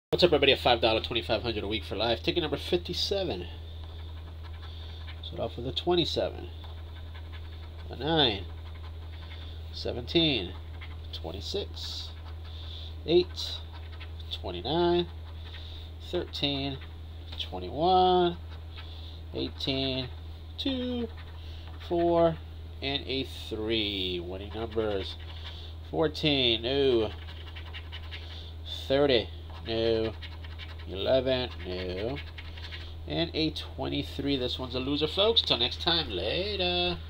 What's up, everybody? At $5, $2,500 a week for life. Ticket number 57. Start off with a 27, a 9, 17, 26, 8, 29, 13, 21, 18, 2, 4, and a 3. Winning numbers 14, no. 30, no. 11, no. And a 23. This one's a loser, folks. Till next time, later.